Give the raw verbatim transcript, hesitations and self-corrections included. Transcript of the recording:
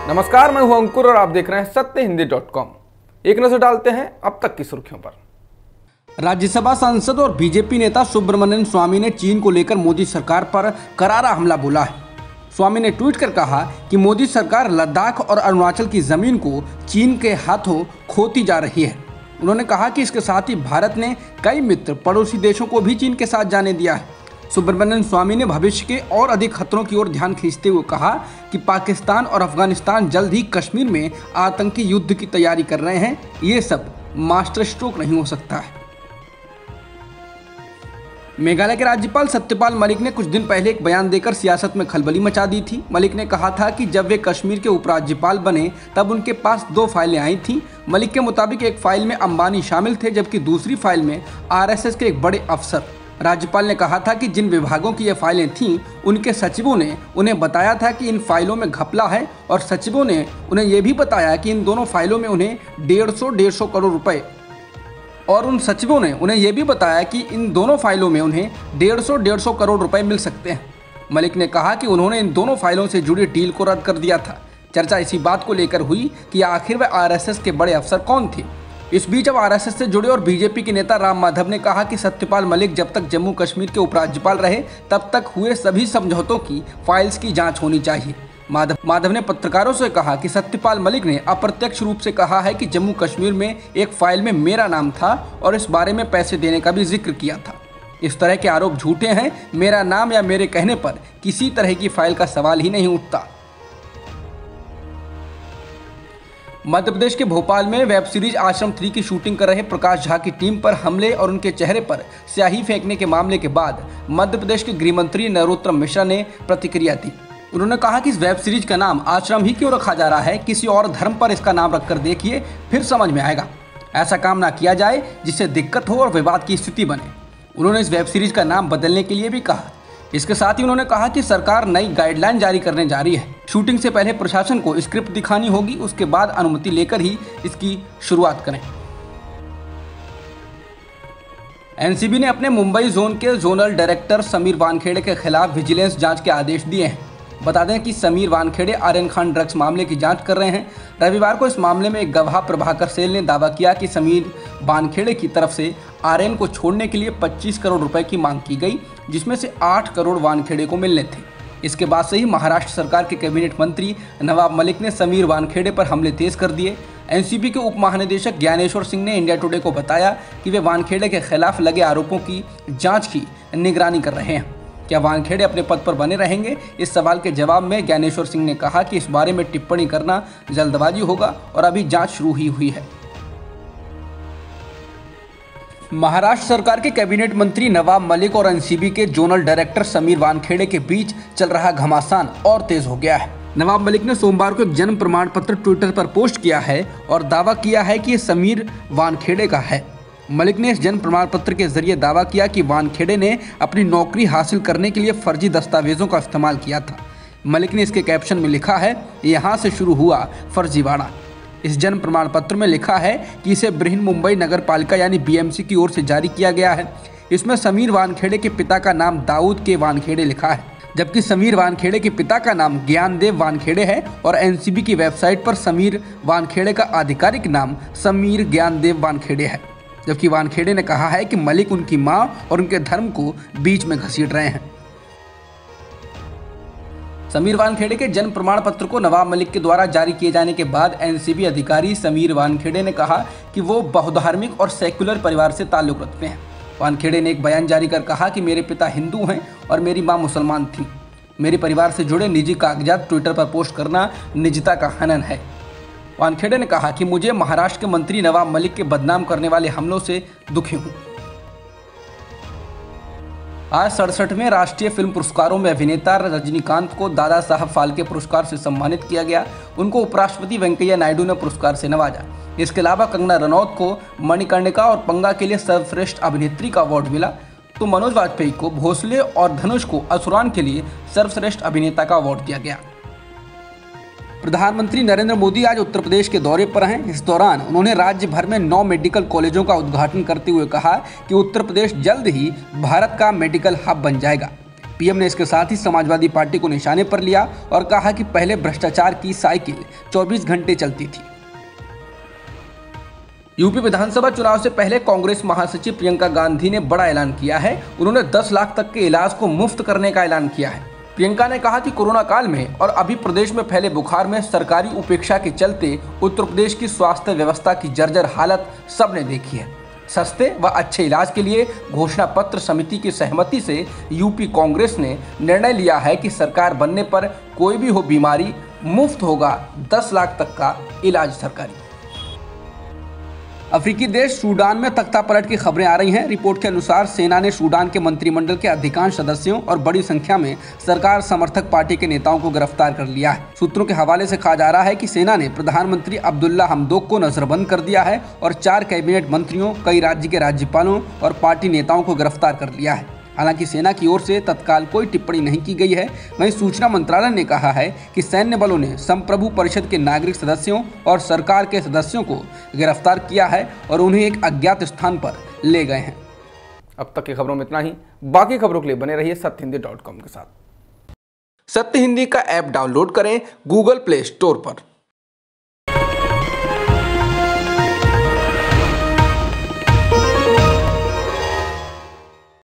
नमस्कार, मैं हूं अंकुर और आप देख रहे हैं सत्य हिंदी डॉट कॉम। एक नजर डालते हैं अब तक की सुर्खियों पर। राज्यसभा सांसद और बीजेपी नेता सुब्रमण्यम स्वामी ने चीन को लेकर मोदी सरकार पर करारा हमला बोला है। स्वामी ने ट्वीट कर कहा कि मोदी सरकार लद्दाख और अरुणाचल की जमीन को चीन के हाथों खोती जा रही है। उन्होंने कहा कि इसके साथ ही भारत ने कई मित्र पड़ोसी देशों को भी चीन के साथ जाने दिया है। सुब्रमण्यम स्वामी ने भविष्य के और अधिक खतरों की ओर ध्यान खींचते हुए कहा कि पाकिस्तान और अफगानिस्तान जल्द ही कश्मीर में आतंकी युद्ध की तैयारी कर रहे हैं। ये सब मास्टर स्ट्रोक नहीं हो सकता है। मेघालय के राज्यपाल सत्यपाल मलिक ने कुछ दिन पहले एक बयान देकर सियासत में खलबली मचा दी थी। मलिक ने कहा था कि जब वे कश्मीर के उपराज्यपाल बने तब उनके पास दो फाइलें आई थीं। मलिक के मुताबिक एक फाइल में अंबानी शामिल थे, जबकि दूसरी फाइल में आरएसएस के एक बड़े अफसर। राज्यपाल ने कहा था कि जिन विभागों की ये फाइलें थीं, उनके सचिवों ने उन्हें बताया था कि इन फाइलों में घपला है और सचिवों ने उन्हें यह भी बताया कि इन दोनों फाइलों में उन्हें डेढ़ सौ डेढ़ सौ करोड़ रुपए और उन सचिवों ने उन्हें यह भी बताया कि इन दोनों फाइलों में उन्हें डेढ़ सौ डेढ़ सौ करोड़ रुपए मिल सकते हैं। मलिक ने कहा कि उन्होंने इन दोनों फाइलों से जुड़ी डील को रद्द कर दिया था। चर्चा इसी बात को लेकर हुई कि आखिर वह आरएसएस के बड़े अफसर कौन थे। इस बीच अब आरएसएस से जुड़े और बीजेपी के नेता राम माधव ने कहा कि सत्यपाल मलिक जब तक जम्मू कश्मीर के उपराज्यपाल रहे तब तक हुए सभी समझौतों की फाइल्स की जांच होनी चाहिए। माधव माधव ने पत्रकारों से कहा कि सत्यपाल मलिक ने अप्रत्यक्ष रूप से कहा है कि जम्मू कश्मीर में एक फाइल में मेरा नाम था और इस बारे में पैसे देने का भी जिक्र किया था। इस तरह के आरोप झूठे हैं। मेरा नाम या मेरे कहने पर किसी तरह की फाइल का सवाल ही नहीं उठता। मध्य प्रदेश के भोपाल में वेब सीरीज आश्रम थ्री की शूटिंग कर रहे प्रकाश झा की टीम पर हमले और उनके चेहरे पर स्याही फेंकने के मामले के बाद मध्य प्रदेश के गृह मंत्री नरोत्तम मिश्रा ने प्रतिक्रिया दी। उन्होंने कहा कि इस वेब सीरीज का नाम आश्रम ही क्यों रखा जा रहा है, किसी और धर्म पर इसका नाम रखकर देखिए, फिर समझ में आएगा। ऐसा काम ना किया जाए जिससे दिक्कत हो और विवाद की स्थिति बने। उन्होंने इस वेब सीरीज का नाम बदलने के लिए भी कहा। इसके साथ ही उन्होंने कहा कि सरकार नई गाइडलाइन जारी करने जा रही है। शूटिंग से पहले प्रशासन को स्क्रिप्ट दिखानी होगी, उसके बाद अनुमति लेकर ही इसकी शुरुआत करें। एनसीबी ने अपने मुंबई जोन के जोनल डायरेक्टर समीर वानखेड़े के खिलाफ विजिलेंस जांच के आदेश दिए हैं। बता दें कि समीर वानखेड़े आर्यन खान ड्रग्स मामले की जांच कर रहे हैं। रविवार को इस मामले में एक गवाह प्रभाकर सेल ने दावा किया कि समीर वानखेड़े की तरफ से आर्यन को छोड़ने के लिए पच्चीस करोड़ रुपए की मांग की गई, जिसमें से आठ करोड़ वानखेड़े को मिलने थे। इसके बाद से ही महाराष्ट्र सरकार के कैबिनेट मंत्री नवाब मलिक ने समीर वानखेड़े पर हमले तेज कर दिए। एनसीबी के उप महानिदेशक ज्ञानेश्वर सिंह ने इंडिया टुडे को बताया कि वे वानखेड़े के खिलाफ लगे आरोपों की जाँच की निगरानी कर रहे हैं। क्या वानखेड़े अपने पद पर बने रहेंगे? इस सवाल के जवाब में ज्ञानेश्वर सिंह ने कहा कि इस बारे में टिप्पणी करना जल्दबाजी होगा और अभी जांच शुरू ही हुई है। महाराष्ट्र सरकार के कैबिनेट मंत्री नवाब मलिक और एनसीबी के जोनल डायरेक्टर समीर वानखेड़े के बीच चल रहा घमासान और तेज हो गया है। नवाब मलिक ने सोमवार को एक जन्म प्रमाण पत्र ट्विटर पर पोस्ट किया है और दावा किया है कि ये समीर वानखेड़े का है। मलिक ने इस जन्म प्रमाण पत्र के जरिए दावा किया कि वानखेड़े ने अपनी नौकरी हासिल करने के लिए फर्जी दस्तावेजों का इस्तेमाल किया था। मलिक ने इसके कैप्शन में लिखा है, यहाँ से शुरू हुआ फर्जीवाड़ा। इस जन्म प्रमाण पत्र में लिखा है कि इसे बृहन मुंबई नगर पालिका यानी बीएमसी की ओर से जारी किया गया है। इसमें समीर वानखेड़े के पिता का नाम दाऊद के वानखेड़े लिखा है, जबकि समीर वानखेड़े के पिता का नाम ज्ञानदेव वानखेड़े है और एनसीबी की वेबसाइट पर समीर वानखेड़े का आधिकारिक नाम समीर ज्ञानदेव वानखेड़े है। जबकि वानखेड़े ने कहा है कि मलिक उनकी मां और उनके धर्म को बीच में घसीट रहे हैं। समीर वानखेड़े के जन्म प्रमाण पत्र को नवाब मलिक के द्वारा जारी किए जाने के बाद एनसीबी अधिकारी समीर वानखेड़े ने कहा कि वो बहुधार्मिक और सेक्युलर परिवार से ताल्लुक रखते हैं। वानखेड़े ने एक बयान जारी कर कहा कि मेरे पिता हिंदू हैं और मेरी मां मुसलमान थी। मेरे परिवार से जुड़े निजी कागजात ट्विटर पर पोस्ट करना निजता का हनन है। वानखेड़े ने कहा कि मुझे महाराष्ट्र के मंत्री नवाब मलिक के बदनाम करने वाले हमलों से दुखी हूं। आज सड़सठवें राष्ट्रीय फिल्म पुरस्कारों में अभिनेता रजनीकांत को दादा साहब फाल्के पुरस्कार से सम्मानित किया गया। उनको उपराष्ट्रपति वेंकैया नायडू ने पुरस्कार से नवाजा। इसके अलावा कंगना रनौत को मणिकर्णिका और पंगा के लिए सर्वश्रेष्ठ अभिनेत्री का अवार्ड मिला, तो मनोज वाजपेयी को भोसले और धनुष को असुरान के लिए सर्वश्रेष्ठ अभिनेता का अवार्ड दिया गया। प्रधानमंत्री नरेंद्र मोदी आज उत्तर प्रदेश के दौरे पर हैं। इस दौरान उन्होंने राज्य भर में नौ मेडिकल कॉलेजों का उद्घाटन करते हुए कहा कि उत्तर प्रदेश जल्द ही भारत का मेडिकल हब बन जाएगा। पीएम ने इसके साथ ही समाजवादी पार्टी को निशाने पर लिया और कहा कि पहले भ्रष्टाचार की साइकिल चौबीस घंटे चलती थी। यूपी विधानसभा चुनाव से पहले कांग्रेस महासचिव प्रियंका गांधी ने बड़ा ऐलान किया है। उन्होंने दस लाख तक के इलाज को मुफ्त करने का ऐलान किया है। प्रियंका ने कहा कि कोरोना काल में और अभी प्रदेश में फैले बुखार में सरकारी उपेक्षा के चलते उत्तर प्रदेश की स्वास्थ्य व्यवस्था की जर्जर हालत सबने देखी है। सस्ते व अच्छे इलाज के लिए घोषणा पत्र समिति की सहमति से यूपी कांग्रेस ने निर्णय लिया है कि सरकार बनने पर कोई भी हो बीमारी, मुफ्त होगा दस लाख तक का इलाज सरकारी। अफ्रीकी देश सूडान में तख्तापलट की खबरें आ रही हैं। रिपोर्ट के अनुसार सेना ने सूडान के मंत्रिमंडल के अधिकांश सदस्यों और बड़ी संख्या में सरकार समर्थक पार्टी के नेताओं को गिरफ्तार कर लिया है। सूत्रों के हवाले से कहा जा रहा है कि सेना ने प्रधानमंत्री अब्दुल्ला हमदोक को नजरबंद कर दिया है और चार कैबिनेट मंत्रियों, कई राज्य के राज्यपालों और पार्टी नेताओं को गिरफ्तार कर लिया है। हालांकि सेना की ओर से तत्काल कोई टिप्पणी नहीं की गई है। वहीं सूचना मंत्रालय ने कहा है कि सैन्य बलों ने संप्रभु परिषद के नागरिक सदस्यों और सरकार के सदस्यों को गिरफ्तार किया है और उन्हें एक अज्ञात स्थान पर ले गए हैं। अब तक की खबरों में इतना ही। बाकी खबरों के लिए बने रहिए सत्य हिंदी डॉट कॉम के साथ। सत्य हिंदी का ऐप डाउनलोड करें गूगल प्ले स्टोर पर।